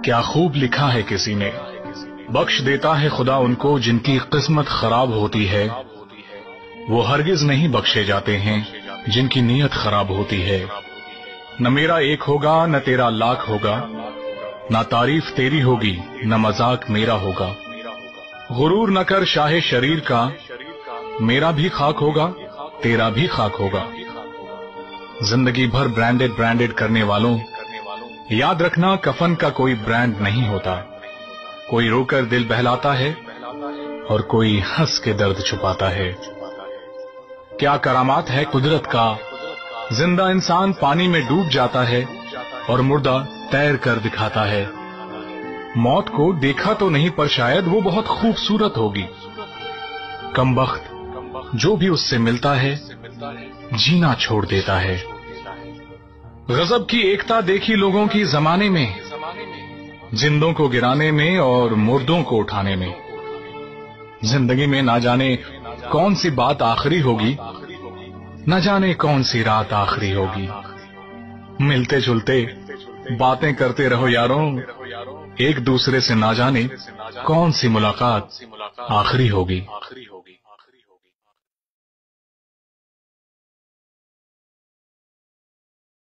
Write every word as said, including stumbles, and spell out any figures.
کیا خوب لکھا ہے کسی نے، بخش دیتا ہے خدا ان کو جن کی قسمت خراب ہوتی ہے، وہ ہرگز نہیں بخشے جاتے ہیں جن کی نیت خراب ہوتی ہے۔ نہ میرا ایک ہوگا نہ تیرا لاکھ ہوگا، نہ تعریف تیری ہوگی نہ مذاق میرا ہوگا۔ غرور نہ کر شاہ شریر کا، میرا بھی خاک ہوگا تیرا بھی خاک ہوگا۔ زندگی بھر برانڈڈ برانڈڈ کرنے والوں، یاد رکھنا کفن کا کوئی برانڈ نہیں ہوتا، کوئی رو کر دل بہلاتا ہے اور کوئی ہنس کے درد چھپاتا ہے۔ کیا کرامات ہے قدرت کا، زندہ انسان پانی میں ڈوب جاتا ہے اور مردہ تیر کر دکھاتا ہے۔ موت کو دیکھا تو نہیں پر شاید وہ بہت خوبصورت ہوگی۔ کم بخت جو بھی اس سے ملتا ہے جینا چھوڑ دیتا ہے۔ غضب کی ایکتا دیکھی لوگوں کی زمانے میں، زندوں کو گرانے میں اور مردوں کو اٹھانے میں۔ زندگی میں نہ جانے کون سی بات آخری ہوگی، نہ جانے کون سی رات آخری ہوگی۔ ملتے جلتے باتیں کرتے رہو یاروں، ایک دوسرے سے نہ جانے کون سی ملاقات آخری ہوگی۔